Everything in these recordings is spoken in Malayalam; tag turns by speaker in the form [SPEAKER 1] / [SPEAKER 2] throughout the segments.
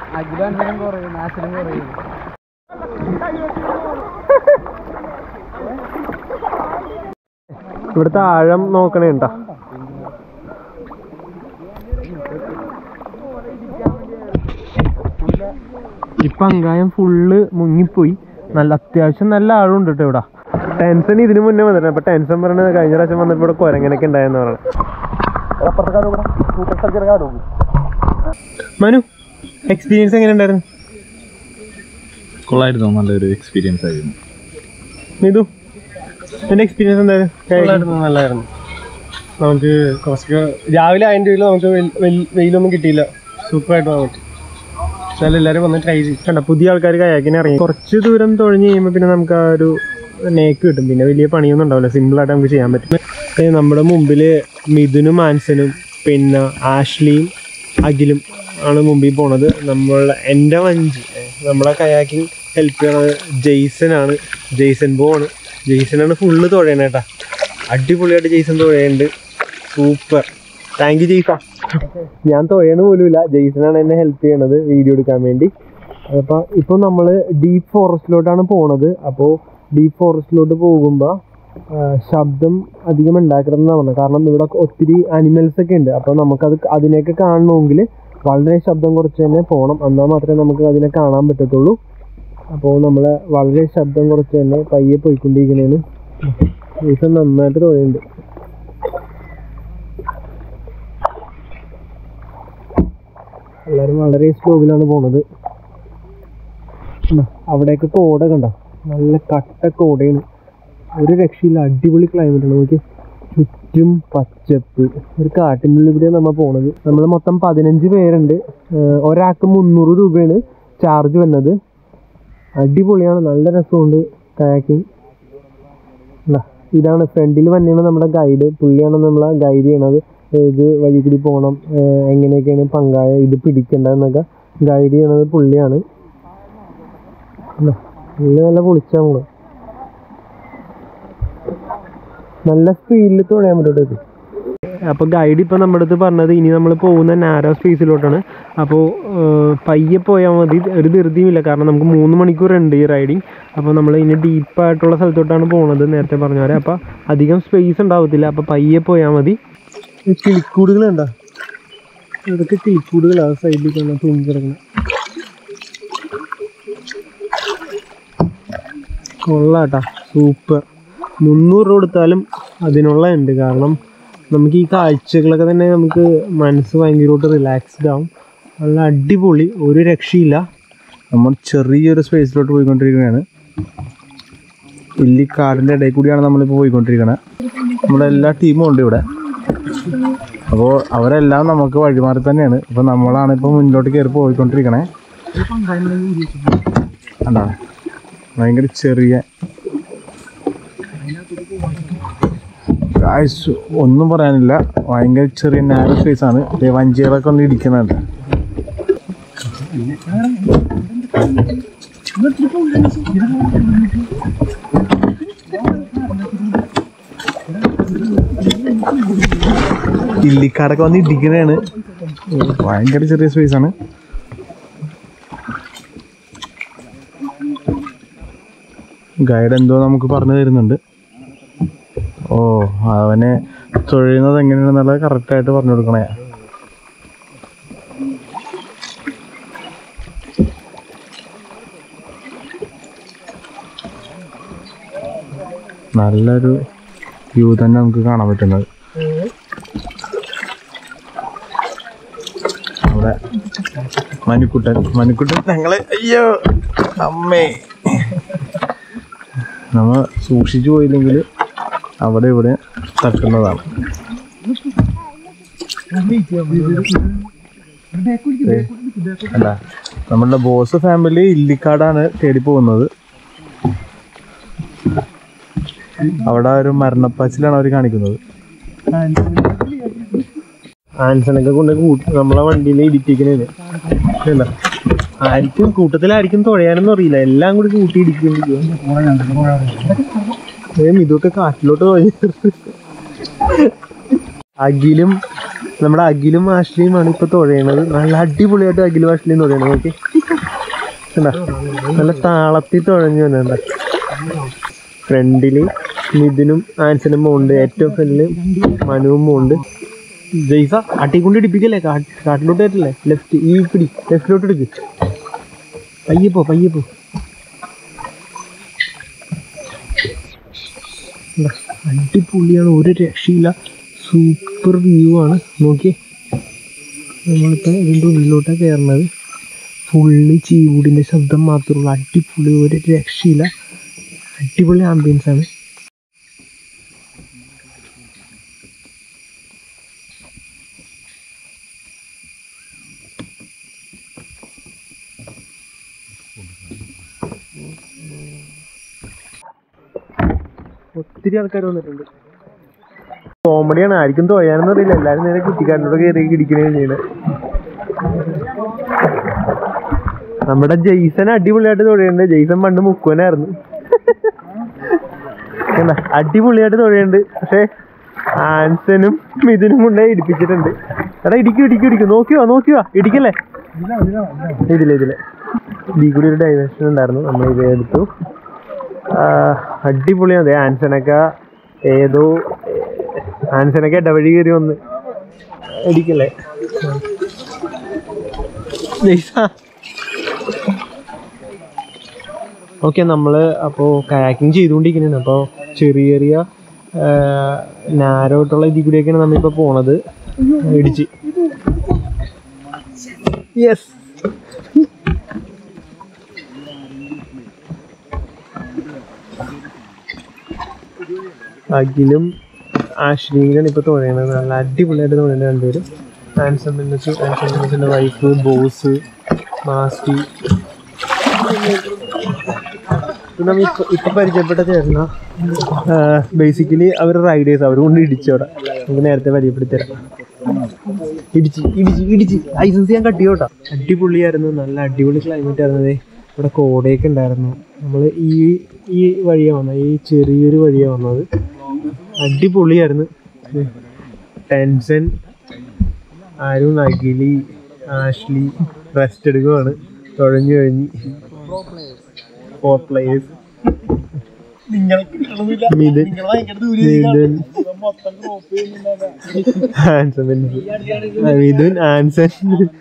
[SPEAKER 1] ഇവിടുത്തെ ആഴം നോക്കണേണ്ട. ഇപ്പൊ അങ്കായം ഫുള്ള് മുങ്ങിപ്പോയി. നല്ല അത്യാവശ്യം നല്ല ആഴമുണ്ട് കേട്ടോ ഇവിടെ. ടെൻഷൻ ഇതിനു മുന്നേ വന്നിട്ടുണ്ട്. അപ്പൊ ടെൻഷൻ പറയണത് കഴിഞ്ഞ പ്രാവശ്യം വന്നപ്പോ ഇവിടെ കുരങ്ങനൊക്കെ ഉണ്ടായെന്ന് പറയണം. മനു, എക്സ്പീരിയൻസ് എങ്ങനെ ഉണ്ടായിരുന്നു?
[SPEAKER 2] കൊള്ളായിരുന്നു, നല്ലൊരു എക്സ്പീരിയൻസ് ആയിരുന്നു.
[SPEAKER 1] നിതു, എന്റെ എക്സ്പീരിയൻസ് എന്തായിരുന്നു?
[SPEAKER 3] നല്ലായിരുന്നു. നമുക്ക് കുറച്ച് രാവിലെ അതിൻ്റെ വീട്ടിൽ നമുക്ക് വെയിലൊന്നും കിട്ടിയില്ല. സൂപ്പറായിട്ട് പോകാൻ പറ്റും. പക്ഷേ എല്ലാവരും വന്ന് ട്രൈ ചെയ്യണ്ട.
[SPEAKER 1] പുതിയ ആൾക്കാർ കയാക്കിന് ഇറങ്ങി കുറച്ച് ദൂരം തുഴഞ്ഞ് കഴിയുമ്പോൾ പിന്നെ നമുക്ക് ആ ഒരു നേക്ക് കിട്ടും. പിന്നെ വലിയ പണിയൊന്നും ഉണ്ടാവില്ല, സിമ്പിളായിട്ട് നമുക്ക് ചെയ്യാൻ പറ്റും. നമ്മുടെ മുമ്പിൽ മിഥുനും ആൻസനും പിന്നെ ആഷ്ലിയും അഖിലും ആണ് മുമ്പിൽ പോണത്. എൻ്റെ വഞ്ചി നമ്മളെ കയാക്കിങ് ഹെൽപ്പ് ചെയ്യണത് ജെയ്സനാണ്. ജെയ്സൺ ആണ്. ജെയ്സനാണ് ഫുള്ള് തുഴയണേട്ടാ. അടിപൊളിയായിട്ട് ജെയ്സൺ തുഴയുന്നുണ്ട്. സൂപ്പർ, താങ്ക് യു ജെയ്സ. ഞാൻ തുഴയണ പോലുമില്ല, ജെയ്സനാണ് എന്നെ ഹെൽപ്പ് ചെയ്യണത് വീഡിയോ എടുക്കാൻ വേണ്ടി. അപ്പോൾ ഇപ്പോൾ നമ്മൾ ഡീപ്പ് ഫോറസ്റ്റിലോട്ടാണ് പോണത്. അപ്പോൾ ഡീപ്പ് ഫോറസ്റ്റിലോട്ട് പോകുമ്പോൾ ശബ്ദം അധികം ഉണ്ടാക്കരുതെന്നാണ് പറഞ്ഞത്. കാരണം ഇവിടെ ഒത്തിരി അനിമൽസ് ഒക്കെ ഉണ്ട്. അപ്പോൾ നമുക്കത് അതിനെയൊക്കെ കാണണമെങ്കിൽ വളരെ ശബ്ദം കുറച്ച് തന്നെ പോകണം. എന്നാൽ മാത്രമേ നമുക്ക് അതിനെ കാണാൻ പറ്റത്തുള്ളൂ. അപ്പോൾ നമ്മൾ വളരെ ശബ്ദം കുറച്ച് തന്നെ പയ്യെ പോയിക്കൊണ്ടിരിക്കുന്നതാണ്. ദിവസം നന്നായിട്ട് തുഴയുണ്ട്. എല്ലാവരും വളരെ സ്ലോവിലാണ് പോണത്. അവിടെയൊക്കെ കോട കണ്ട, നല്ല കട്ട കോടയാണ്. ഒരു രക്ഷയില്ല, അടിപൊളി ക്ലൈമറ്റ് ആണ്. നമുക്ക് ചുറ്റും പച്ചപ്പ്, ഒരു കാട്ടിനുള്ളിൽ കൂടിയാണ് നമ്മൾ പോണത്. നമ്മൾ മൊത്തം 15 പേരുണ്ട്. ഒരാൾക്ക് 300 രൂപയാണ് ചാർജ് വന്നത്. അടിപൊളിയാണ്, നല്ല രസമുണ്ട് കയാക്കിങ്. ഇതാണ് ഫ്രണ്ടിൽ തന്നെയാണ് നമ്മുടെ ഗൈഡ്. പുള്ളിയാണ് നമ്മളെ ഗൈഡ് ചെയ്യണത്. ഏത് വഴി കൂടി പോകണം, എങ്ങനെയൊക്കെയാണ് പങ്കായ ഇത് പിടിക്കേണ്ടതെന്നൊക്കെ ഗൈഡ് ചെയ്യണത് പുള്ളിയാണ്. പുള്ളി നല്ല പൊളിച്ചാൽ പോകണം. നല്ല സ്പീഡിൽ തുഴയാൻ പറ്റും. അപ്പോൾ ഗൈഡ് ഇപ്പോൾ നമ്മുടെ അടുത്ത് പറഞ്ഞത് ഇനി നമ്മൾ പോകുന്ന നാരോ സ്പേസിലോട്ടാണ്. അപ്പോൾ പയ്യെ പോയാൽ മതി, ഒരു ധൃതിയുമില്ല. കാരണം നമുക്ക് 3 മണിക്കൂറുണ്ട് ഈ റൈഡിങ്. അപ്പോൾ നമ്മൾ ഇനി ഡീപ്പായിട്ടുള്ള സ്ഥലത്തോട്ടാണ് പോകുന്നത് നേരത്തെ പറഞ്ഞ പോലെ. അപ്പോൾ അധികം സ്പേസ് ഉണ്ടാവത്തില്ല. അപ്പോൾ പയ്യെ പോയാൽ മതി. കിളിക്കൂടുകളുണ്ടോ? ഇതൊക്കെ കിളിക്കൂടുകളാണ് സൈഡിലേക്കാണ് തൂങ്ങിക്കിടക്കുന്നത്. കൊള്ളാട്ടാ, സൂപ്പർ. 300 രൂപ കൊടുത്താലും അതിനുള്ള ഉണ്ട്. കാരണം നമുക്ക് ഈ കാഴ്ചകളൊക്കെ തന്നെ നമുക്ക് മനസ്സ് ഭയങ്കരമായിട്ട് റിലാക്സ്ഡ് ആവും. നല്ല അടിപൊളി, ഒരു രക്ഷയില്ല.
[SPEAKER 2] നമ്മൾ ചെറിയൊരു സ്പേസിലോട്ട് പോയിക്കൊണ്ടിരിക്കുകയാണ്. വലിയ കാടിൻ്റെ ഇടയിൽ കൂടിയാണ് നമ്മളിപ്പോൾ പോയിക്കൊണ്ടിരിക്കുന്നത്. നമ്മുടെ എല്ലാ ടീമും ഉണ്ട് ഇവിടെ. അപ്പോൾ അവരെല്ലാം നമുക്ക് വഴിമാറി തന്നെയാണ്. ഇപ്പോൾ നമ്മളാണ് ഇപ്പോൾ മുന്നോട്ട് കയറി പോയിക്കൊണ്ടിരിക്കണേ. കണ്ടോ, ഭയങ്കര ചെറിയ ഒന്നും പറയാനില്ല. ഭയങ്കര ചെറിയ നാരോ സ്പേസാണ്. വഞ്ചികളൊക്കെ ഒന്ന് ഇടിക്കുന്നുണ്ട്. ഇല്ലിക്കാടൊക്കെ വന്ന് ഇടിക്കണതാണ്. ഭയങ്കര ചെറിയ സ്പേസാണ്. ഗൈഡ് എന്തോ നമുക്ക് പറഞ്ഞു തരുന്നുണ്ട്. ഓ, അവനെ തുഴയുന്നത് എങ്ങനെയാണെന്നുള്ളത് കറക്റ്റായിട്ട് പറഞ്ഞു കൊടുക്കണേ. നല്ലൊരു വ്യൂ തന്നെ നമുക്ക് കാണാൻ പറ്റുന്നത്. അവിടെ മനുക്കുട്ടൻ ഞങ്ങളെ, അയ്യോ അമ്മേ, നമ്മൾ സൂക്ഷിച്ചു പോയില്ലെങ്കിൽ അവിടെ ഇവിടെ തട്ടുന്നതാണ്. അല്ല, നമ്മളുടെ ബോസ് ഫാമിലി ഇല്ലിക്കാടാണ് തേടി പോകുന്നത്. അവിടെ ഒരു മരണപ്പാച്ചിലാണ് അവർ കാണിക്കുന്നത്.
[SPEAKER 1] ആൻസനൊക്കെ കൊണ്ട് നമ്മളെ വണ്ടിയിൽ ഇടിപ്പിക്കണേന് ആയിരിക്കും, കൂട്ടത്തിലായിരിക്കും തുഴയാനൊന്നും അറിയില്ല. എല്ലാം കൂടി കൂട്ടി ഇടിക്കും. ഇതൊക്കെ കാട്ടിലോട്ട് പോയി. അഖിലും നമ്മുടെ അഖിലും ആഷ്ലിയുമാണ് ഇപ്പൊ തുഴയണത്. നല്ല അടിപൊളിയായിട്ട് അഖിലും ആഷ്ലിയും തുഴയണത്. നോക്കി നല്ല താളത്തിൽ തുഴഞ്ഞു വന്നിട്ടുണ്ട്. ഫ്രണ്ടില് മിഥുനും ആൻസനും ഉണ്ട്, ഏറ്റവും ഫ്രണ്ടില് മനുവും ഉണ്ട്. ജയ്സ അട്ടിക്കൊണ്ട് ഇടിപ്പിക്കല്ലേ, കാട്ടിലോട്ട് ആയിട്ടല്ലേ, ലെഫ്റ്റ് ഈ പിടി, ലെഫ്റ്റിലോട്ട് എടുക്ക്, പയ്യപ്പോ. അടിപൊളിയാണ്, ഒരു രക്ഷയില്ല, സൂപ്പർ വ്യൂ ആണ്. നോക്കിയേ, നമ്മളിപ്പോൾ ഇതിൻ്റെ ഉള്ളിലോട്ടാണ് കയറുന്നത്. ഫുള്ളി ചീവൂടിൻ്റെ ശബ്ദം മാത്രമുള്ള അടിപൊളി, ഒരു രക്ഷയില്ല, അടിപൊളി ആംബിയൻസ് ആണ്. ഒത്തിരി ആൾക്കാർ വന്നിട്ടുണ്ട്. കോമഡിയാണ്, ആയിരിക്കും തോയാനെന്ന് അറിയില്ല, എല്ലാവരും നേരെ കുറ്റിക്കാട്ടിലൂടെ കയറി ഇടിക്കുകയാണ് ചെയ്യുന്നത്. നമ്മുടെ ജെയ്സൺ അടിപൊളിയായിട്ട് തുഴയുണ്ട്. ജെയ്സൺ പണ്ട് മുക്കുവനായിരുന്നു, അടിപൊളിയായിട്ട് തുഴയുണ്ട്. പക്ഷെ ആൻസനും മിഥുനും കൊണ്ടേ ഇടിപ്പിച്ചിട്ടുണ്ട്. എടാ ഇടിക്കും, നോക്കിയോ ഇടിക്കല്ലേ. ഇതിലെ ഇതിൽ കൂടി ഒരു ഡൈവേഷൻ ഉണ്ടായിരുന്നു, നമ്മൾ ഇത് എടുത്തു. അടിപൊളിയാണ്. ആൻസനൊക്കെ ഇടവഴി കയറി വന്ന് ഇടിക്കല്ലേ. ഓക്കെ, നമ്മൾ അപ്പോൾ കയാക്കിങ് ചെയ്തുകൊണ്ടിരിക്കുന്നുണ്ട്. അപ്പോൾ ചെറിയ നാരോട്ടുള്ള ഇതിൽ കൂടിയൊക്കെയാണ് നമ്മളിപ്പോൾ പോണത്. ഇടിച്ച് യെസ്. അഖിലും ആഷ്ലിയിലാണ് ഇപ്പോൾ തുഴയണത്. നല്ല അടിപൊളിയായിട്ട് തുഴയുന്നത് രണ്ടുപേരും. ആൻസൺ മിന്നസിൻ്റെ വൈഫ്, ബോസ്, മാസ്റ്റി. നമ്മൾ ഇപ്പം പരിചയപ്പെട്ട ചേർന്ന ബേസിക്കലി അവർ റൈഡേഴ്സ്, അവർ കൊണ്ട് ഇടിച്ചവിടെ. നമുക്ക് നേരത്തെ പരിചയപ്പെടുത്തരാം. ഇടിച്ച് ലൈസൻസ് ഞാൻ കട്ടിയോട്ടാ. അടിപൊളിയായിരുന്നു, നല്ല അടിപൊളി ക്ലൈമറ്റ് ആയിരുന്നത്. ഇവിടെ കോടയൊക്കെ ഉണ്ടായിരുന്നു. നമ്മൾ ഈ വഴിയാണ് വന്നത്, ഈ ചെറിയൊരു വഴിയാണ് വന്നത്. അടിപൊളിയായിരുന്നു. ടെൻഷൻ, ആരും, അഖിലി, ആഷ്ലി റെസ്റ്റ് എടുക്കുവാണ്, തുഴഞ്ഞു കഴിഞ്ഞ്. 4 players. മിഥുൻ, ആൻസൺ.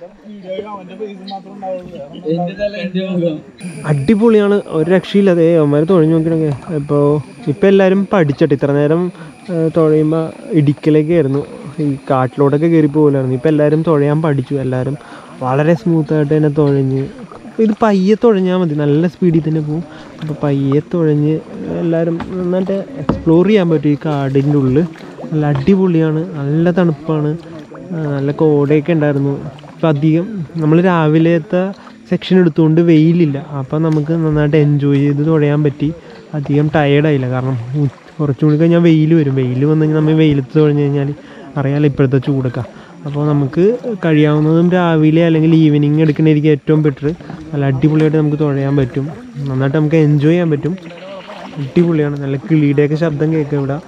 [SPEAKER 1] അടിപൊളിയാണ്, ഒരു രക്ഷയില്ലാതെ അവന്മാർ തുഴഞ്ഞു നോക്കണൊക്കെ. ഇപ്പം എല്ലാവരും പഠിച്ചിട്ട്, ഇത്ര നേരം തുഴയുമ്പോൾ ഇടിക്കലൊക്കെ ആയിരുന്നു, ഈ കാട്ടിലോട്ടൊക്കെ കയറി പോകലായിരുന്നു. ഇപ്പം എല്ലാവരും തുഴയാൻ പഠിച്ചു. എല്ലാവരും വളരെ സ്മൂത്തായിട്ട് തന്നെ തുഴഞ്ഞ്. ഇത് പയ്യെ തുഴഞ്ഞാൽ മതി, നല്ല സ്പീഡിൽ തന്നെ പോകും. അപ്പോൾ പയ്യെ തുഴഞ്ഞ് എല്ലാവരും നന്നായിട്ട് എക്സ്പ്ലോർ ചെയ്യാൻ പറ്റും ഈ കാടിൻ്റെ ഉള്ളിൽ. നല്ല അടിപൊളിയാണ്, നല്ല തണുപ്പാണ്, നല്ല കോടയൊക്കെ ഉണ്ടായിരുന്നു. ഇപ്പം അധികം നമ്മൾ രാവിലത്തെ സെക്ഷൻ എടുത്തുകൊണ്ട് വെയിലില്ല, അപ്പം നമുക്ക് നന്നായിട്ട് എൻജോയ് ചെയ്ത് തുഴയാൻ പറ്റി. അധികം ടയേർഡായില്ല, കാരണം കുറച്ചുകൂടി കഴിഞ്ഞാൽ വെയിൽ വരും. വെയിൽ വന്നു കഴിഞ്ഞാൽ നമ്മൾ വെയിലത്ത് തുഴഞ്ഞു കഴിഞ്ഞാൽ അറിയാമല്ലോ ഇപ്പോഴത്തെ ചൂടൊക്കെ. അപ്പോൾ നമുക്ക് കഴിയാവുന്നതും രാവിലെ അല്ലെങ്കിൽ ഈവനിങ് എടുക്കുന്നതായിരിക്കും ഏറ്റവും ബെറ്റർ. നല്ല അടിപൊളിയായിട്ട് നമുക്ക് തുഴയാൻ പറ്റും, നന്നായിട്ട് നമുക്ക് എൻജോയ് ചെയ്യാൻ പറ്റും. അടിപൊളിയാണ്, നല്ല കിളിയുടെയൊക്കെ ശബ്ദം കേൾക്കുക ഇവിടെ.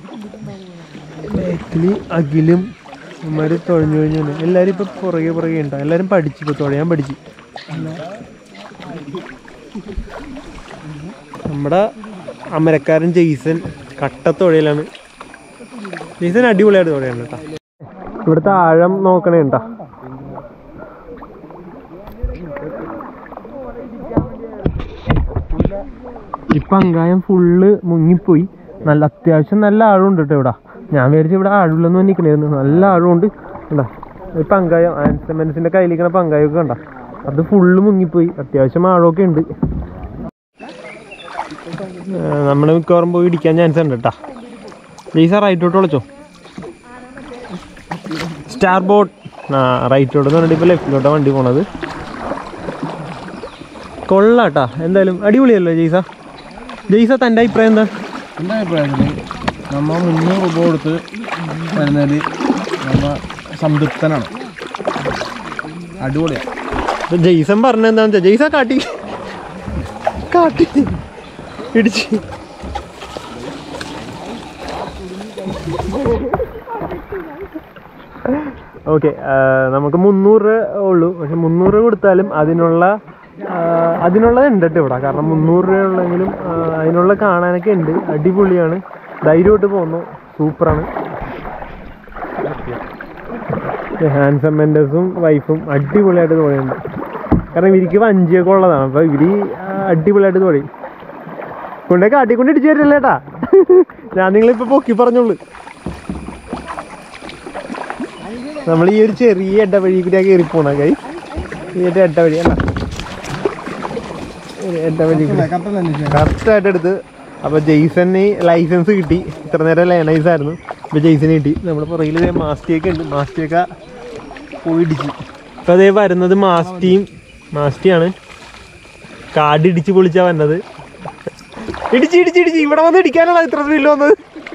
[SPEAKER 1] ബാക്കിൽ അഖിലും അവന്മാർ തുഴഞ്ഞു കഴിഞ്ഞാൽ എല്ലാവരും ഇപ്പോൾ പുറകെ ഉണ്ടാവും. എല്ലാവരും പഠിച്ചു, ഇപ്പോൾ തുഴയാൻ പഠിച്ചു. നമ്മുടെ അമരക്കാരൻ ജെയ്സൺ കട്ടത്തുഴയിലാണ്. ജെയ്സൺ അടിപൊളിയായിട്ട് തുഴയാണ് കേട്ടോ. ഇവിടുത്തെ ആഴം നോക്കണേ കേട്ടോ. ഇപ്പം അങ്കായം ഫുള്ള് മുങ്ങിപ്പോയി. നല്ല അത്യാവശ്യം നല്ല ആഴമുണ്ട് കേട്ടോ ഇവിടെ. ഞാൻ വിചാരിച്ചു ഇവിടെ ആഴമില്ലെന്ന് നിൽക്കണായിരുന്നു, നല്ല ആഴമുണ്ട് കേട്ടോ. ഇപ്പം അങ്കായം ആൻസമൻസിൻ്റെ കയ്യിലിരിക്കണ പങ്കായൊക്കെ കണ്ട, അത് ഫുള്ള് മുങ്ങിപ്പോയി. അത്യാവശ്യം ആഴമൊക്കെ ഉണ്ട്. നമ്മൾ മിക്കവാറും പോയി ഇടിക്കാൻ ചാൻസ് ഉണ്ട് കേട്ടോ. ജെയ്സ റൈറ്റോട്ട് വിളിച്ചോ. സ്റ്റാർ ബോട്ട് റൈറ്റോട്ട് പറഞ്ഞിട്ട് ഇപ്പോൾ ലെഫ്റ്റിലോട്ടാണ് വണ്ടി പോണത്. കൊള്ളാട്ടാ, എന്തായാലും അടിപൊളിയല്ലോ ജെയ്സ തൻ്റെ അഭിപ്രായം എന്താ?
[SPEAKER 2] എൻ്റെ അഭിപ്രായത്തിൽ നമ്മൾ 300 രൂപ കൊടുത്ത് വരുന്നതിൽ നമ്മൾ സംതൃപ്തനാണ്. അടിപൊളിയാണ്.
[SPEAKER 1] ജെയ്സൺ പറഞ്ഞ എന്താണെന്ന് വെച്ചാൽ ജെയ്സ കാട്ടി ഇടിച്ച് ഓക്കെ, നമുക്ക് 300 രൂപ ഉള്ളൂ. പക്ഷെ 300 രൂപ കൊടുത്താലും അതിനുള്ളത് ഉണ്ട് കേട്ടോ ഇവിടെ. കാരണം 300 രൂപ ഉള്ളെങ്കിലും അതിനുള്ള കാണാനൊക്കെ ഉണ്ട്. അടിപൊളിയാണ്, ധൈര്യമായിട്ട് പോകുന്നു, സൂപ്പറാണ്. ഹാൻസം മെൻഡസും വൈഫും അടിപൊളിയായിട്ട് തോന്നിയുണ്ട്. കാരണം ഇവർക്ക് വഞ്ചിയൊക്കെ ഉള്ളതാണ്. അപ്പോൾ ഇവർ അടിപൊളിയായിട്ട് തോന്നി. കൊണ്ടേ കാട്ടിക്കൊണ്ട് ഇടിച്ചു തരില്ല കേട്ടാ. ഞാൻ നിങ്ങളിപ്പോൾ പൊക്കി പറഞ്ഞോളൂ. നമ്മൾ ഈ ഒരു ചെറിയ ഇടവഴി കൂടിയാ കയറി പോണ കൈ. ഈ ഒരു ഇടവഴി അല്ല, ഇടവഴി കറക്റ്റായിട്ട് എടുത്ത്. അപ്പോൾ ജെയ്സന് ലൈസൻസ് കിട്ടി. ഇത്ര നേരം ലേണൈസ് ആയിരുന്നു, ഇപ്പോൾ ജെയ്സന് കിട്ടി. നമ്മുടെ പുറകിൽ മാസ്റ്റിയൊക്കെ ഉണ്ട്. മാസ്റ്റിയൊക്കെ പോയി ഇടിച്ച്. അപ്പോൾ അതേ വരുന്നത് മാസ്റ്റിയാണ്. കാടിടിച്ച് പൊളിച്ചാ വന്നത്. ഇടിച്ച് ഇവിടെ വന്ന് ഇടിക്കാനുള്ള ഇത്ര സ്പീഡിൽ വന്നത്.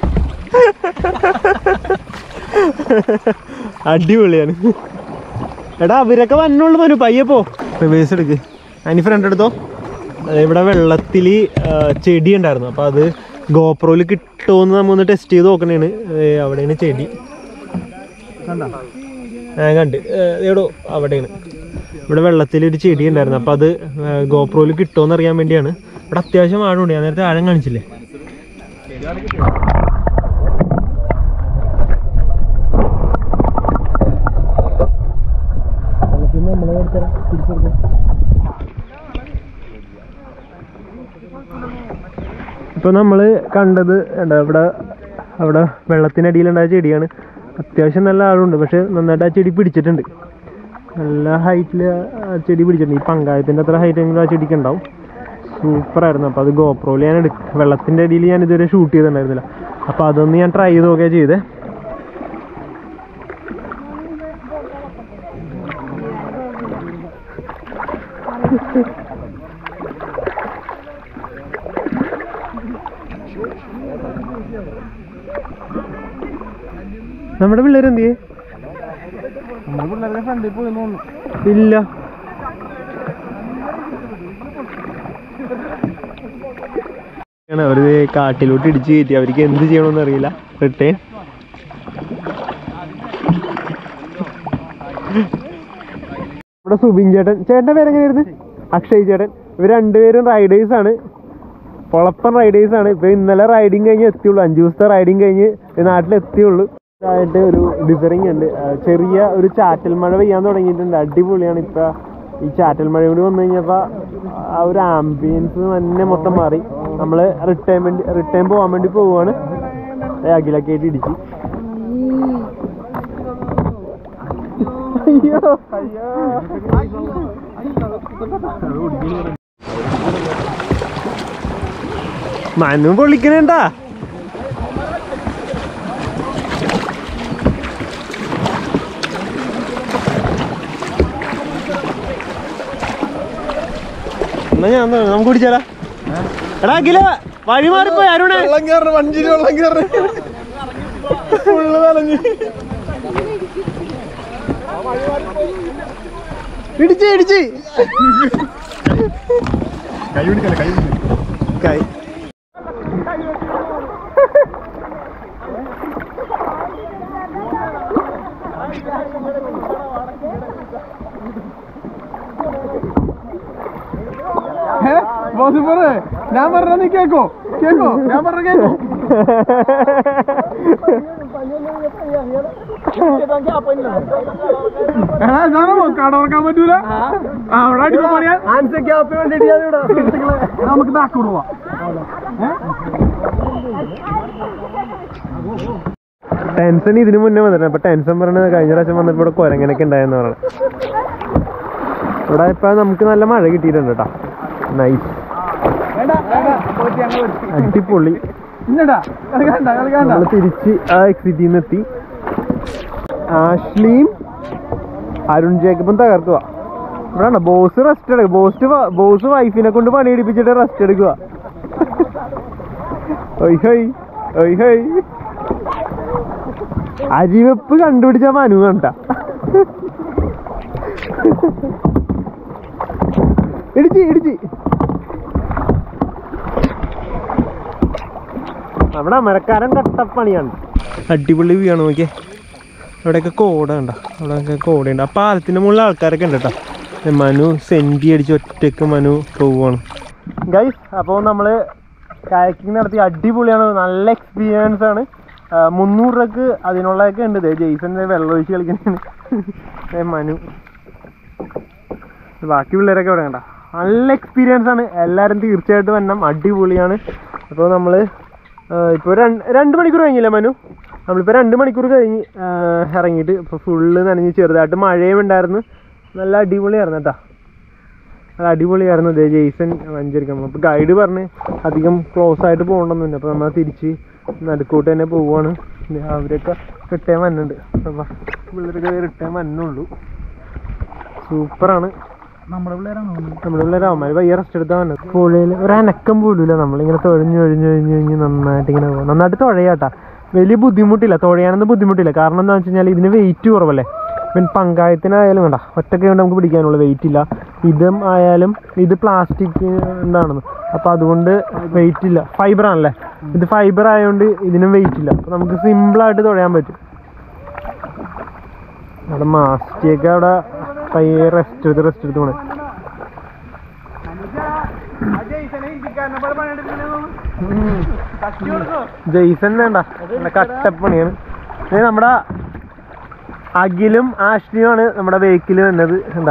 [SPEAKER 1] അടിപൊളിയാണ്. എടാ അവരൊക്കെ വന്നുള്ളൂ. മനു പയ്യപ്പോ റിവേഴ്സ് എടുക്ക്. അതിന് ഫ്രണ്ട് എടുത്തോ. ഇവിടെ വെള്ളത്തിൽ ചെടി ഉണ്ടായിരുന്നു. അപ്പോൾ അത് ഗോപ്രോയിൽ കിട്ടുമെന്ന് നമ്മൊന്ന് ടെസ്റ്റ് ചെയ്ത് നോക്കണേണ്. അവിടെയാണ് ചെടി കണ്ട് എവിടോ അവിടെയാണ്. ഇവിടെ വെള്ളത്തിലൊരു ചെടി ഉണ്ടായിരുന്നു. അപ്പോൾ അത് ഗോപ്രോയിൽ കിട്ടുമെന്ന് അറിയാൻ വേണ്ടിയാണ്. ഇവിടെ അത്യാവശ്യം ആഴമുണ്ട്. ഞാൻ നേരത്തെ ആഴം കാണിച്ചില്ലേ. ഇപ്പോൾ നമ്മൾ കണ്ടത് അവിടെ വെള്ളത്തിനടിയിലുണ്ടായ ചെടിയാണ്. അത്യാവശ്യം നല്ല ആഴമുണ്ട്. പക്ഷെ നന്നായിട്ട് ആ ചെടി പിടിച്ചിട്ടുണ്ട്. നല്ല ഹൈറ്റിൽ ആ ചെടി പിടിച്ചിട്ടുണ്ട്. ഈ പങ്കായത്തിൻ്റെ അത്ര ഹൈറ്റെങ്കിലും ആ ചെടിക്ക് ഉണ്ടാവും. സൂപ്പറായിരുന്നു. അപ്പോൾ അത് ഗോപ്രോയിൽ ഞാൻ വെള്ളത്തിൻ്റെ അടിയിൽ ഞാൻ ഇതുവരെ ഷൂട്ട് ചെയ്തിട്ടുണ്ടായിരുന്നില്ല. അപ്പോൾ അതൊന്ന് ഞാൻ ട്രൈ ചെയ്ത് നോക്കുകയാണ് ചെയ്തേ. നമ്മുടെ പിള്ളേർ എന്ത് ചെയ്യേ? ഇല്ല, അവര് കാട്ടിലോട്ട് ഇടിച്ച് കയറ്റി. അവർക്ക് എന്ത് ചെയ്യണമെന്ന് അറിയില്ല. റിട്ടേൺ ഇവിടെ സുബിൻ ചേട്ടൻ്റെ പേരെങ്ങനെയായിരുന്നു? അക്ഷയ് ചേട്ടൻ. ഇവർ രണ്ടുപേരും റൈഡേഴ്സാണ്, പൊളപ്പൻ റൈഡേഴ്സാണ്. ഇപ്പോൾ ഇന്നലെ റൈഡിങ് കഴിഞ്ഞ് എത്തിയുള്ളൂ. 5 ദിവസത്തെ റൈഡിങ് കഴിഞ്ഞ് നാട്ടിലെത്തിയുള്ളൂ. ആയിട്ട് ഒരു ഡിസറിങ് ഉണ്ട്. ചെറിയ ഒരു ചാറ്റൽ മഴ പെയ്യാൻ തുടങ്ങിയിട്ടുണ്ട്. അടിപൊളിയാണ്. ഇപ്പോൾ ഈ ചാറ്റൽ മഴ കൂടി വന്നു കഴിഞ്ഞപ്പോൾ ആ ഒരു ആംബിയൻസ് തന്നെ മൊത്തം മാറി. നമ്മൾ റിട്ടേൺ പോകാൻ വേണ്ടി പോവുകയാണ്. അഖിലൊക്കെ ആയിട്ട് ഇടിച്ച്. അയ്യോ മനു പൊളിക്കണേണ്ടാ. എന്നാ ഞാൻ നമുക്ക് കുടിച്ചാലാ. എടാ അഖില വഴി മാറിപ്പോയി. അരുണേ
[SPEAKER 3] വഞ്ചിയിൽ വെള്ളം കയറി ഫുള്ള് നനഞ്ഞ്
[SPEAKER 1] ഇടിച്ച് കൈ
[SPEAKER 3] ഞാൻ പറഞ്ഞ നീ കേക്കോ ഞാൻ പറഞ്ഞ കേക്കോ. കടറക്കാൻ പറ്റൂല. അവിടെ അടിക്കാൻ പറയാ നമുക്ക് ബാക്ക് വിടുവാ.
[SPEAKER 1] ടെൻഷൻ ഇതിനു മുന്നേ വന്നിട്ടുണ്ട്. അപ്പൊ ടെൻഷൻ പറഞ്ഞത് കഴിഞ്ഞ പ്രാവശ്യം വന്നപ്പോൾ ഇവിടെ കുരങ്ങനൊക്കെ ഉണ്ടായെന്ന് പറഞ്ഞു. ഇവിടെ ഇപ്പൊ നമുക്ക് നല്ല മഴ കിട്ടിയിട്ടുണ്ട് കേട്ടോ. നൈസ്, അടിപൊളി. നമ്മൾ തിരിച്ച് ആ എക്സിറ്റിൽ നിന്ന് എത്തി. ആഷ്ലിയും അരുൺ ജേക്കബും തകർക്കുക. ഇവിടെ ബോസ് റെസ്റ്റ് എടുക്കുക. ബോസ് വൈഫിനെ കൊണ്ട് പണിയെടുപ്പിച്ചിട്ട് റെസ്റ്റ് എടുക്കുക. അരിവെപ്പ് കണ്ടുപിടിച്ച മനു കണ്ട. ഇടിച്ച് നമ്മുടെ അമരക്കാരൻ കട്ടപ്പണിയാണ്. അടിപൊളി വ്യൂ ആണ് നോക്കിയേ. അവിടെയൊക്കെ കോട ഉണ്ടോ, അവിടെയൊക്കെ കോടയുണ്ട്. ആ പാലത്തിൻ്റെ മുകളിൽ ആൾക്കാരൊക്കെ ഉണ്ട് കേട്ടോ. മനു സെൻറ്റി അടിച്ച് ഒറ്റയ്ക്ക് മനു പോവുകയാണ് ഗൈസ്. അപ്പോൾ നമ്മൾ കായക്കിങ് നടത്തി, അടിപൊളിയാണ്, നല്ല എക്സ്പീരിയൻസ് ആണ്. 300 രൂപക്ക് അതിനുള്ളതൊക്കെ ഉണ്ട്. ജെയ്സൻ്റെ വെള്ളമൊഴിച്ച് കളിക്കുന്നതാണ് മനു, ബാക്കി പിള്ളേരൊക്കെ ഇവിടെ കണ്ട. നല്ല എക്സ്പീരിയൻസ് ആണ്, എല്ലാവരും തീർച്ചയായിട്ടും വരണം, അടിപൊളിയാണ്. അപ്പോൾ നമ്മൾ ഇപ്പോൾ 2 മണിക്കൂർ കഴിഞ്ഞില്ലേ മനു? നമ്മളിപ്പോൾ 2 മണിക്കൂർ കഴിഞ്ഞ് ഇറങ്ങിയിട്ട് ഇപ്പോൾ ഫുള്ള് നനഞ്ഞ്, ചെറുതായിട്ട് മഴയും ഉണ്ടായിരുന്നു, നല്ല അടിപൊളിയായിരുന്നു കേട്ടോ, നല്ല അടിപൊളിയായിരുന്നു. ജെയ്സൺ വഞ്ചരിക്കണം. അപ്പോൾ ഗൈഡ് പറഞ്ഞ് അധികം ക്ലോസ് ആയിട്ട് പോകണമെന്നുണ്ട്. അപ്പോൾ നമ്മൾ തിരിച്ച് നടുക്കോട്ട് തന്നെ പോവുകയാണ്. അവരൊക്കെ റിട്ടേൺ വന്നുണ്ട്, പിള്ളേരൊക്കെ റിട്ടേൺ വന്നുള്ളൂ. സൂപ്പറാണ്. നമ്മുടെ പിള്ളേരാവന്മാർ വയ്യ റെസ്റ്റ് എടുത്താൽ വന്നത്. പുഴയിൽ ഒരനക്കം പോലുമില്ല, നമ്മളിങ്ങനെ തൊഴിഞ്ഞ് നന്നായിട്ട് ഇങ്ങനെ പോകും. നന്നായിട്ട് തുഴയാട്ടാ, വലിയ ബുദ്ധിമുട്ടില്ല, തുഴയാനൊന്നും ബുദ്ധിമുട്ടില്ല. കാരണം എന്താണെന്ന് വെച്ച് കഴിഞ്ഞാൽ ഇതിന് വെയിറ്റ് കുറവല്ലേ. പിന്നെ പങ്കായത്തിനായാലും വേണ്ട, ഒറ്റയ്ക്ക് കൊണ്ട് നമുക്ക് പിടിക്കാനുള്ള വെയിറ്റ് ഇല്ല. ഇതും ആയാലും ഇത് പ്ലാസ്റ്റിക് ഉണ്ടാണെന്ന്, അപ്പോൾ അതുകൊണ്ട് വെയിറ്റ് ഇല്ല. ഫൈബർ ആണല്ലേ, ഇത് ഫൈബർ ആയതുകൊണ്ട് ഇതിനും വെയിറ്റ് ഇല്ല. അപ്പോൾ നമുക്ക് സിമ്പിളായിട്ട് തുഴയാൻ പറ്റും. അവിടെ മാസ്റ്റിയൊക്കെ അവിടെ പയ്യെ റെസ്റ്റ് എടുത്ത് പോണേ. ജെയ്സൺ വേണ്ട, കട്ടപ്പണിയാണ്. നമ്മുടെ അഖിലും ആഷ്ലിയുമാണ് നമ്മുടെ വെഹിക്കിൽ വന്നത്. എന്താ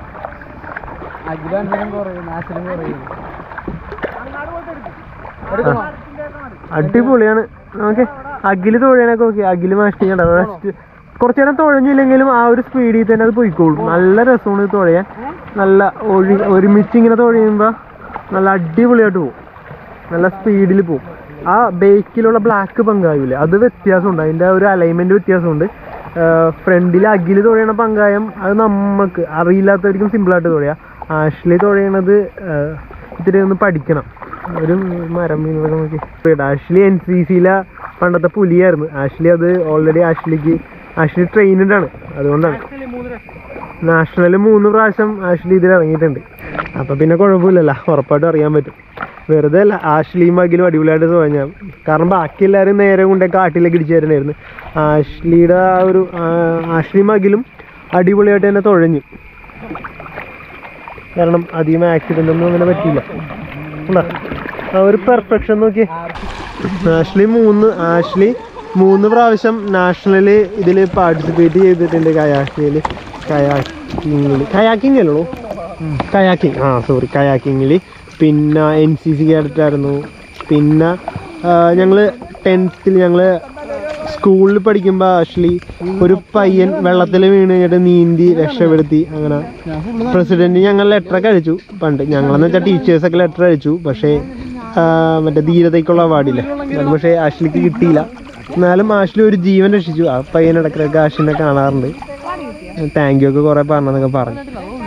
[SPEAKER 1] അടിപൊളിയാണ്. ഓക്കെ, അഖില് തുഴയാനൊക്കെ ഓക്കെ. അഖിലും ആഷ്ലിയും ഉണ്ടാവും. കുറച്ചു നേരം തുഴഞ്ഞില്ലെങ്കിലും ആ ഒരു സ്പീഡിൽ തന്നെ അത് പോയിക്കോളും. നല്ല രസമാണ് തുഴയാൻ. നല്ല ഒരുമിച്ച് ഇങ്ങനെ തുഴയുമ്പോൾ നല്ല അടിപൊളിയായിട്ട് പോകും, നല്ല സ്പീഡിൽ പോകും. ആ ബേക്കിലുള്ള ബ്ലാക്ക് പങ്കായില്ലേ, അത് വ്യത്യാസമുണ്ട്, അതിൻ്റെ ഒരു അലൈൻമെൻറ്റ് വ്യത്യാസമുണ്ട്. ഫ്രണ്ടിൽ അഖില് തുഴയണ പങ്കായം അത് നമുക്ക് അറിയില്ലാത്തവർക്കും സിമ്പിളായിട്ട് തുഴയാം. ആഷ്ലി തുഴയണത് ഇത്തിരി ഒന്ന് പഠിക്കണം. ഒരു മരം മീനുകളൊക്കെ നോക്കി. ആഷ്ലി NCCയിലെ പണ്ടത്തെ പുലിയായിരുന്നു. ആഷ്ലി അത് ഓൾറെഡി ആഷ്ലി ട്രെയിനഡ് ആണ്, അതുകൊണ്ടാണ്. നാഷണൽ 3 പ്രാവശ്യം ആഷ്ലി ഇതിൽ ഇറങ്ങിയിട്ടുണ്ട്. അപ്പം പിന്നെ കുഴപ്പമില്ലല്ലോ, ഉറപ്പായിട്ടും അറിയാൻ പറ്റും. വെറുതെ അല്ല, ആഷ്ലിയും അഖിലും അടിപൊളിയായിട്ട് തുഴഞ്ഞാൽ. കാരണം ബാക്കി എല്ലാവരും നേരെ കൊണ്ടേ കാട്ടിലേക്ക് ഇടിച്ചു തരുന്നായിരുന്നു. ആഷ്ലിയുടെ ആ ഒരു ആഷ്ലിയും അഖിലും അടിപൊളിയായിട്ട് തന്നെ തുഴഞ്ഞു. കാരണം അധികം ആക്സിഡൻ്റ് ഒന്നും അങ്ങനെ പറ്റിയില്ല. ആ ഒരു പെർഫെക്ഷൻ നോക്കി. ആഷ്ലി 3 പ്രാവശ്യം നാഷണൽ ഇതിൽ പാർട്ടിസിപ്പേറ്റ് ചെയ്തിട്ടുണ്ട്. കയാക്കിങ്ങിൽ പിന്നെ NCC കാഡറ്റ് ആയിരുന്നു. പിന്നെ ഞങ്ങൾ 10th ഞങ്ങൾ സ്കൂളിൽ പഠിക്കുമ്പോൾ ആഷ്ലി ഒരു പയ്യൻ വെള്ളത്തിൽ വീണ് കഴിഞ്ഞിട്ട് നീന്തി രക്ഷപ്പെടുത്തി. അങ്ങനെ പ്രസിഡന്റ് ഞങ്ങൾ ലെറ്ററൊക്കെ അയച്ചു പണ്ട്. ഞങ്ങളെന്ന് വെച്ചാൽ ടീച്ചേഴ്സൊക്കെ ലെറ്റർ അയച്ചു. പക്ഷേ മറ്റേ ധീരതയ്ക്കുള്ള അവാർഡില്ലേ, അത് പക്ഷേ ആഷ്ലിക്ക് കിട്ടിയില്ല. എന്നാലും ആഷ്ലി ഒരു ജീവൻ രക്ഷിച്ചു. ആ പയ്യൻ ഇടയ്ക്കിടയ്ക്ക് ആഷിനെ കാണാറുണ്ട്. താങ്ക് യു ഒക്കെ കുറെ പറഞ്ഞെന്നൊക്കെ പറഞ്ഞു.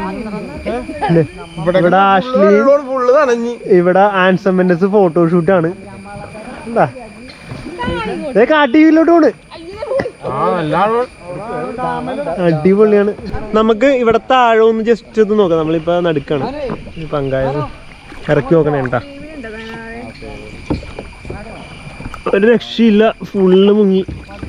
[SPEAKER 1] ഇവിടെ ആഷ്ലി, ഇവിടെ ആൻസം മെൻഡസ് ഫോട്ടോഷൂട്ടാണ്. എന്താ കാട്ടിയിലോട്ട് പോണ്, അടിപൊളിയാണ്. നമുക്ക് ഇവിടെ താഴെ ഒന്ന് ജസ്റ്റ് ഇത് നോക്കാം. നമ്മളിപ്പോ നടുക്കാണ്, പങ്കായത് ഇറക്കി നോക്കണേ കേട്ടാ. ഒരു രക്ഷയില്ല, ഫുള്ള് മുങ്ങി.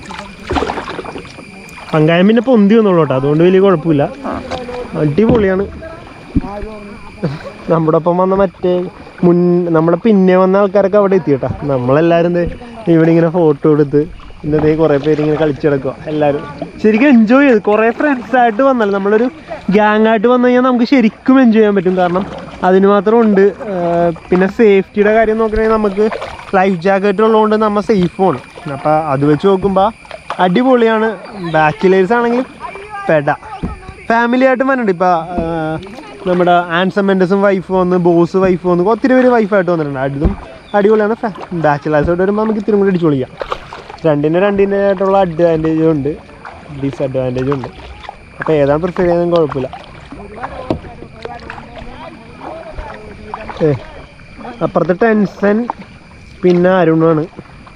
[SPEAKER 1] പങ്കായം പിന്നെ പൊന്തി വന്നോളൂ കേട്ടോ, അതുകൊണ്ട് വലിയ കുഴപ്പമില്ല. അടിപൊളിയാണ്. നമ്മുടെ ഒപ്പം വന്ന നമ്മുടെ പിന്നെ വന്ന ആൾക്കാരൊക്കെ അവിടെ എത്തി കേട്ടോ. നമ്മളെല്ലാവരും ഇവിടെ ഇങ്ങനെ ഫോട്ടോ എടുത്ത് ഇന്നത്തെ കുറേ പേര് ഇങ്ങനെ കളിച്ചെടുക്കുക. എല്ലാവരും ശരിക്കും എൻജോയ് ചെയ്തു. കുറേ ഫ്രണ്ട്സായിട്ട് വന്നാലും നമ്മളൊരു ഗ്യാങ് ആയിട്ട് വന്നു കഴിഞ്ഞാൽ നമുക്ക് ശരിക്കും എൻജോയ് ചെയ്യാൻ പറ്റും. കാരണം അതിന് മാത്രം ഉണ്ട്. പിന്നെ സേഫ്റ്റിയുടെ കാര്യം നോക്കണമെങ്കിൽ നമുക്ക് ലൈഫ് ജാക്കറ്റ് ഉള്ളതുകൊണ്ട് നമ്മൾ സേഫാണ്. അപ്പോൾ അത് വെച്ച് നോക്കുമ്പോൾ അടിപൊളിയാണ്. ബാച്ചിലേഴ്സ് ആണെങ്കിൽ ഫാമിലി ആയിട്ടും വന്നിട്ടുണ്ട്. ഇപ്പോൾ നമ്മുടെ ആൻസം മെൻഡസും വൈഫ് വന്ന്, ബോസ് വൈഫ് വന്ന്, ഒത്തിരി പേര് വൈഫായിട്ട് വന്നിട്ടുണ്ട്. അതും അടിപൊളിയാണ്. ബാച്ചിലേഴ്സായിട്ട് വരുമ്പോൾ നമുക്ക് ഇത്തിരി കൂടി അടിച്ചു പൊളിക്കാം. രണ്ടിനായിട്ടുള്ള അഡ്വാൻറ്റേജും ഉണ്ട്, ഡിസഡ്വാൻറ്റേജും ഉണ്ട്. അപ്പോൾ ഏതാണ് പ്രിഫർ ചെയ്യുന്നതും കുഴപ്പമില്ല. അപ്പുറത്തെ ടെൻഷൻ പിന്നെ അരുണാണ്.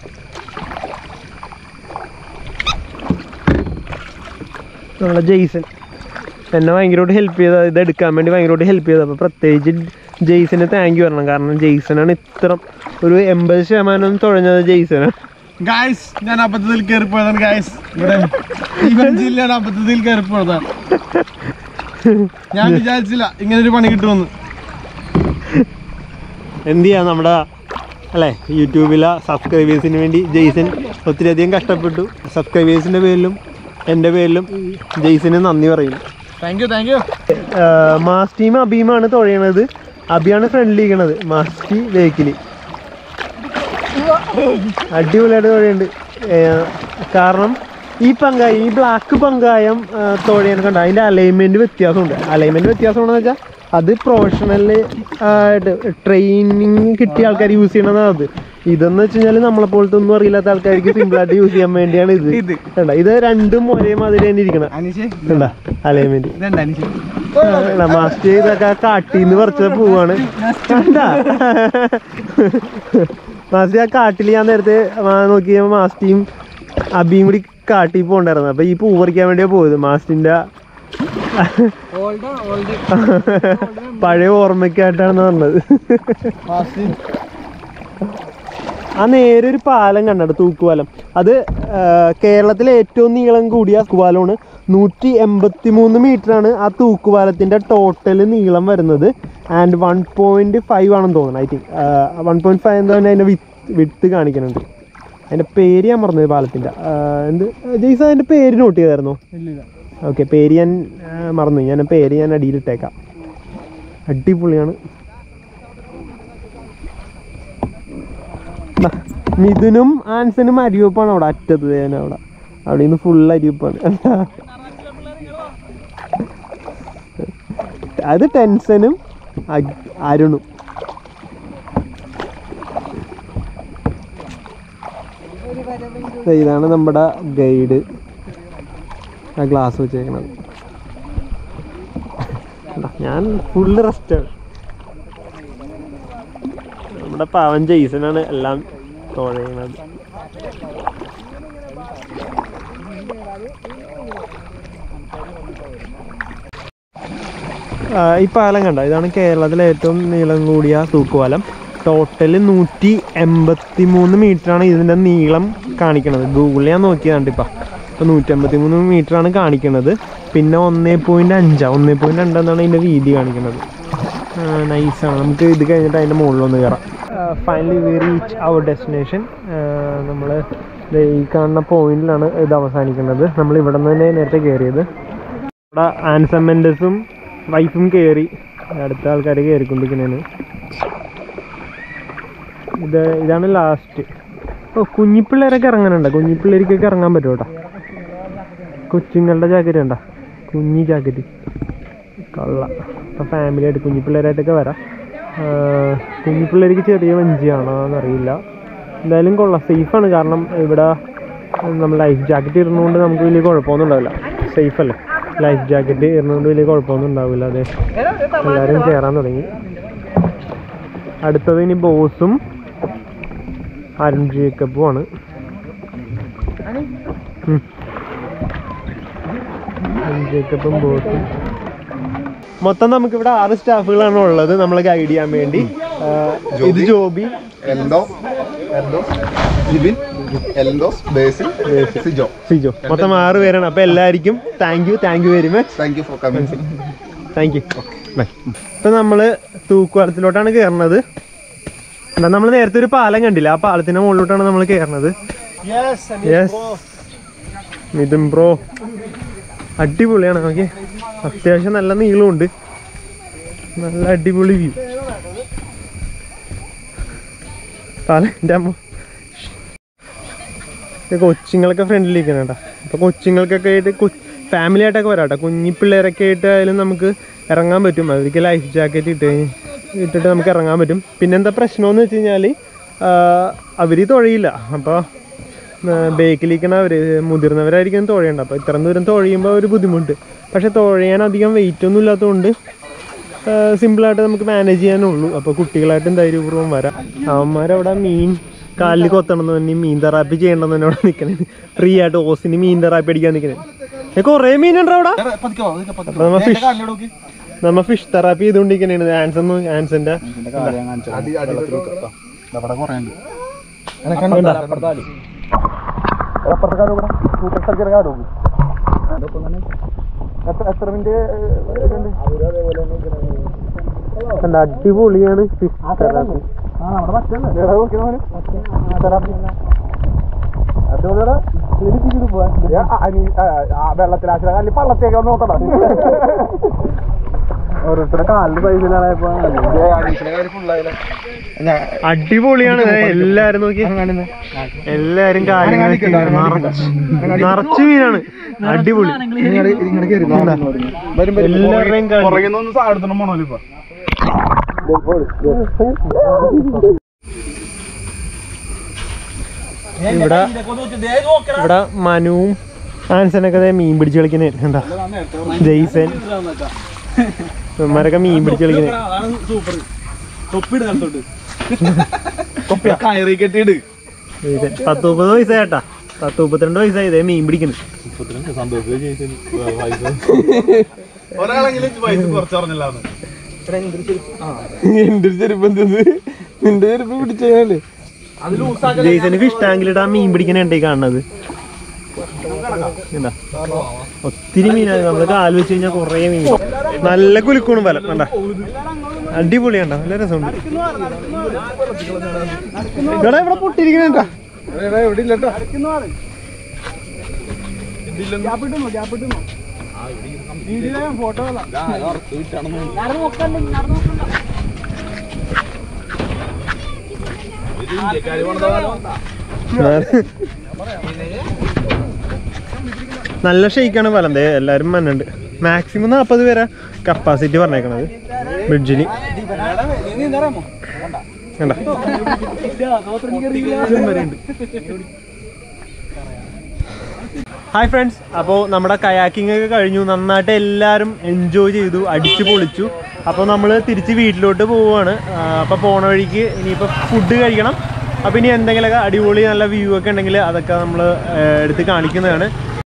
[SPEAKER 1] നമ്മളെ ജെയ്സൺ എന്നെ ഭയങ്കരമായിട്ട് ഹെൽപ്പ് ചെയ്ത, ഇത് എടുക്കാൻ വേണ്ടി ഭയങ്കരമായിട്ട് ഹെൽപ്പ് ചെയ്തത്. അപ്പോൾ പ്രത്യേകിച്ച് ജെയ്സന് താങ്ക് യു പറയണം. കാരണം ജെയ്സനാണ് ഇത്ര ഒരു 80% തുഴഞ്ഞത് ജെയ്സനാണ്.
[SPEAKER 2] ഗായ്സ് ഞാൻ അബദ്ധത്തിൽ കയറിപ്പോയതാണ് ഗായ്സ്. ഇവിടെ ഈ ബെഞ്ചിൽ ഞാൻ അബദ്ധത്തിൽ കയറിപ്പോയതാണ്. ഞാൻ വിചാരിച്ചില്ല ഇങ്ങനെ ഒരു പണി കിട്ടുമെന്ന്.
[SPEAKER 1] എന്ത് ചെയ്യാം, നമ്മുടെ അല്ലേ യൂട്യൂബിലെ സബ്സ്ക്രൈബേഴ്സിന് വേണ്ടി ജെയ്സൺ ഒത്തിരി അധികം കഷ്ടപ്പെട്ടു. സബ്സ്ക്രൈബേഴ്സിൻ്റെ പേരിലും എൻ്റെ പേരിലും ജെയ്സന് നന്ദി പറയുന്നു.
[SPEAKER 2] Thank you.
[SPEAKER 1] മാസ്റ്റീം അബീമാണ് തുഴയണത്. അബിയാണ് ഫ്രണ്ടിലിരിക്കണത്, മാസ്റ്റി ബേക്കിൽ. അടിപൊളിയായിട്ട് തുഴയുണ്ട്. കാരണം ഈ ബ്ലാക്ക് പങ്കായം തുഴയാൻ കണ്ട അതിൻ്റെ അലൈൻമെൻറ്റ് വ്യത്യാസമുണ്ട്. അലൈൻമെൻറ്റ് വ്യത്യാസമാണെന്ന് വെച്ചാൽ അത് പ്രൊഫഷണൽ ട്രെയിനിങ് കിട്ടിയ ആൾക്കാർ യൂസ് ചെയ്യണതാണ്. അത് ഇതെന്ന് വെച്ച് കഴിഞ്ഞാൽ നമ്മളെപ്പോലത്തെ ഒന്നും അറിയില്ലാത്ത ആൾക്കാർക്ക് സിമ്പിളായിട്ട് യൂസ് ചെയ്യാൻ വേണ്ടിയാണ് ഇത്. കണ്ട ഇത് രണ്ടും ഒരേ മാതിരി തന്നെ ഇരിക്കണം. കണ്ട അലൈൻമെന്റ് മാസ്റ്റർ ഇതൊക്കെ കാട്ടിന്ന് പറിച്ച പൂവാണ്. കണ്ട മാസ്റ്റർ ആ കാട്ടിൽ ഞാൻ നേരത്തെ നോക്കിയപ്പോൾ മാസ്റ്റിയും അബിയും കൂടി കാട്ടിൽ പോകണ്ടായിരുന്നു. അപ്പൊ ഈ പൂ പറിക്കാൻ വേണ്ടിയാ പോയത്. മാസ്റ്റിന്റെ പഴയ ഓർമ്മയ്ക്കായിട്ടാണ് പറഞ്ഞത്. ആ നേരെ ഒരു പാലം കണ്ടോ, തൂക്കുപാലം. അത് കേരളത്തിലെ ഏറ്റവും നീളം കൂടിയ തൂക്കുപാലമാണ്. 183 മീറ്ററാണ് ആ തൂക്കുപാലത്തിൻ്റെ ടോട്ടൽ നീളം വരുന്നത്. ആൻഡ് 1.5 ആണെന്ന് തോന്നുന്നു. ഐ തിങ്ക് 1.5 എന്താ അതിൻ്റെ വിട്ട് കാണിക്കുന്നുണ്ട്. അതിൻ്റെ പേര് ഞാൻ പറഞ്ഞത് പാലത്തിൻ്റെ എന്ത് ജെയ്സ അതിൻ്റെ പേര് നോട്ട് ചെയ്തായിരുന്നോ? ഓക്കെ, പേര് ഞാൻ മറന്നു. പേര് ഞാൻ അടിയിലിട്ടേക്കാം. അടിപൊളിയാണ്. മിഥുനും ആൻസനും അരിവപ്പാണ് അവിടെ അറ്റത്ത്. അവിടെ നിന്ന് ഫുൾ അരിവപ്പാണ്. അത് ടെൻസനും അരുണും. ഇതാണ് നമ്മുടെ ഗൈഡ്, ആ ഗ്ലാസ് വെച്ചേക്കണത്. ഞാൻ ഫുള്ള് റെസ്റ്റാണ്. നമ്മുടെ പാവൻ ജെയ്സനാണ് എല്ലാം തുഴയുന്നത്. ഈ പാലം കണ്ട, ഇതാണ് കേരളത്തിലെ ഏറ്റവും നീളം കൂടിയ തൂക്കുപാലം. ടോട്ടൽ 183 മീറ്ററാണ് ഇതിൻ്റെ നീളം കാണിക്കണത്. ഗൂഗിളിൽ ഞാൻ നോക്കിയതാണ് ഇപ്പം. ഇപ്പോൾ 183 മീറ്ററാണ് കാണിക്കുന്നത്. പിന്നെ 1.5 എന്നാണ് ഇതിൻ്റെ വീതി കാണിക്കുന്നത്. നൈസാണ്. നമുക്ക് ഇത് കഴിഞ്ഞിട്ട് അതിൻ്റെ മുകളിലൊന്ന് കയറാം. Finally we reach our destination. നമ്മൾ ഈ കാണുന്ന പോയിന്റിലാണ് ഇത് അവസാനിക്കുന്നത്. നമ്മൾ ഇവിടെ നിന്ന് തന്നെ നേരത്തെ കയറിയത്. ഇവിടെ ആൻസൺ മെൻഡസും വൈഫും കയറി, അടുത്ത ആൾക്കാർ കയറിക്കൊണ്ടിരിക്കുന്നതാണ്. ഇതാണ് ലാസ്റ്റ്. കുഞ്ഞിപ്പിള്ളേരൊക്കെ ഇറങ്ങാനുണ്ട്. കുഞ്ഞിപ്പിള്ളേർക്കൊക്കെ ഇറങ്ങാൻ പറ്റും കേട്ടോ. കൊച്ചുങ്ങളുടെ ജാക്കറ്റ് ഉണ്ടോ, കുഞ്ഞി ജാക്കറ്റ് കള്ള. അപ്പോൾ ഫാമിലി ആയിട്ട് കുഞ്ഞിപ്പിള്ളേരായിട്ടൊക്കെ വരാം. കുഞ്ഞിപ്പിള്ളേർക്ക് ചെറിയ വഞ്ചിയാണോ എന്നറിയില്ല. എന്തായാലും കൊള്ളാം, സേഫാണ്. കാരണം ഇവിടെ നമ്മൾ ലൈഫ് ജാക്കറ്റ് ഇടുന്നതുകൊണ്ട് നമുക്ക് വലിയ കുഴപ്പമൊന്നും ഉണ്ടാവില്ല. സേഫല്ലേ, ലൈഫ് ജാക്കറ്റ് ഇടുന്നതുകൊണ്ട് വലിയ കുഴപ്പമൊന്നും ഉണ്ടാവില്ല. അതെ, എല്ലാവരും കയറാൻ തുടങ്ങി. അടുത്തത് ഇനി ബോസും അരുൺ ജേക്കബുമാണ്. ജേക്കബും ബോസും. മൊത്തം നമുക്കിവിടെ 6 സ്റ്റാഫുകളാണ് ഉള്ളത് നമ്മളെ ഗൈഡ് ചെയ്യാൻ വേണ്ടി. ഇത് ജോബി, സിജോ, മൊത്തം 6 പേരാണ്. അപ്പൊ എല്ലാവർക്കും thank you very much. Thank you. Bye. ഇപ്പൊ നമ്മള് തൂക്കുപാലത്തിലോട്ടാണ് കയറുന്നത്. നമ്മൾ നേരത്തെ ഒരു പാലം കണ്ടില്ല, ആ പാലത്തിന്റെ മുകളിലോട്ടാണ് നമ്മൾ കയറുന്നത്. മിഥുൻ ബ്രോ അടിപൊളിയാണ്. ഓക്കെ, അത്യാവശ്യം നല്ല നീളമുണ്ട്, നല്ല അടിപൊളി വ്യൂ. പാലൻ്റെ അമ്മ കൊച്ചുങ്ങളൊക്കെ ഫ്രണ്ടിലിരിക്കണം കേട്ടോ. അപ്പോൾ കൊച്ചുങ്ങൾക്കൊക്കെ ആയിട്ട് ഫാമിലി ആയിട്ടൊക്കെ വരാം കേട്ടോ. കുഞ്ഞി പിള്ളേരൊക്കെ ആയിട്ട് ആയാലും നമുക്ക് ഇറങ്ങാൻ പറ്റും. അവർക്ക് ലൈഫ് ജാക്കറ്റ് ഇട്ടിട്ട് നമുക്ക് ഇറങ്ങാൻ പറ്റും. പിന്നെന്താ പ്രശ്നമെന്ന് വെച്ച് കഴിഞ്ഞാൽ അവർ തുഴയില്ല. അപ്പോൾ ബേക്കിലിരിക്കണവർ മുതിർന്നവരായിരിക്കും തുഴയേണ്ട. അപ്പോൾ ഇത്രയും ദൂരം തുഴയുമ്പോൾ ഒരു ബുദ്ധിമുട്ട്. പക്ഷെ തുഴയാൻ അധികം വെയിറ്റ് ഒന്നും ഇല്ലാത്തതുകൊണ്ട് സിമ്പിളായിട്ട് നമുക്ക് മാനേജ് ചെയ്യാനുള്ളൂ. അപ്പോൾ കുട്ടികളായിട്ടും ധൈര്യപൂർവ്വം വരാം. അവന്മാരവിടെ മീൻ കാലിൽ കൊത്തണമെന്ന് തന്നെ മീൻ തെറാപ്പി ചെയ്യണമെന്ന് തന്നെ അവിടെ നിൽക്കണേ. ഫ്രീ ആയിട്ട് ഓസിന് മീൻ തെറാപ്പി അടിക്കാൻ നിൽക്കണേ. കുറേ മീനുണ്ടോ അവിടെ. അപ്പോൾ നമ്മ ഫിഷ് തെറാപ്പി ചെയ്തുകൊണ്ടിരിക്കണേണ്. ആൻസന്റെ
[SPEAKER 2] എത്ര മിനിറ്റ്
[SPEAKER 1] അടിപൊളിയാണ്
[SPEAKER 2] വെള്ളത്തിലാശ കല്ലി പള്ളത്തേക്ക് നോക്കണം. ഓരോരുത്തരുടെ കാലിന്റെ പൈസയിലായപ്പോ
[SPEAKER 1] അടിപൊളിയാണ്. എല്ലാരും നോക്കി, എല്ലാരും കാര്യം നിറച്ചു മീനാണ്. അടിപൊളി. എല്ലാവരുടെയും ഇവിടെ ഇവിടെ മനുവും ആൻസനൊക്കെ മീൻ പിടിച്ച് കളിക്കുന്നേ എന്താ, ജെയ്സൻ ഇവന്മാരൊക്കെ മീൻ പിടിച്ച് കളിക്കുന്നേ. 10-30 വയസ്സായി ചേട്ടാ, 10-32 വയസ്സായി ഇതേ മീൻ പിടിക്കുന്നു.
[SPEAKER 2] എന്റെ ചെരുപ്പ് നിന്റെ ചെരുപ്പ് പിടിച്ചല്ലേ
[SPEAKER 1] ജെയ്സന് ഫിഷ് ടാങ്കിലിട്ട് ആ മീൻ പിടിക്കണുണ്ടായി കാണുന്നത്. എന്താ ഒത്തിരി മീനാണ്. നമ്മള് കാല് വെച്ച് കഴിഞ്ഞാൽ കൊറേ മീൻ. നല്ല കുലുക്കോണും വല കണ്ട, അടിപൊളിയാണ്ട, നല്ല രസമുണ്ട്. ഇവിടെ ഇവിടെ പൊട്ടിരിക്കണ ഫോട്ടോ നല്ല ഷെയ്ക്കാണ് വലം. എല്ലാരും മണ്ണുണ്ട്. മാക്സിമം 40 പേരാ കപ്പാസിറ്റി പറഞ്ഞേക്കണത് ബ്രിഡ്ജില്. ഹായ് ഫ്രണ്ട്സ്, അപ്പോൾ നമ്മുടെ കയാക്കിംഗ് ഒക്കെ കഴിഞ്ഞു. നന്നായിട്ട് എല്ലാവരും എൻജോയ് ചെയ്തു, അടിച്ചു പൊളിച്ചു. അപ്പോൾ നമ്മൾ തിരിച്ച് വീട്ടിലോട്ട് പോവുകയാണ്. അപ്പോൾ പോണ വഴിക്ക് ഇനിയിപ്പോൾ ഫുഡ് കഴിക്കണം. അപ്പോൾ ഇനി എന്തെങ്കിലുമൊക്കെ അടിപൊളി നല്ല വ്യൂ ഒക്കെ ഉണ്ടെങ്കിൽ അതൊക്കെ നമ്മൾ എടുത്ത് കാണിക്കുന്നതാണ്.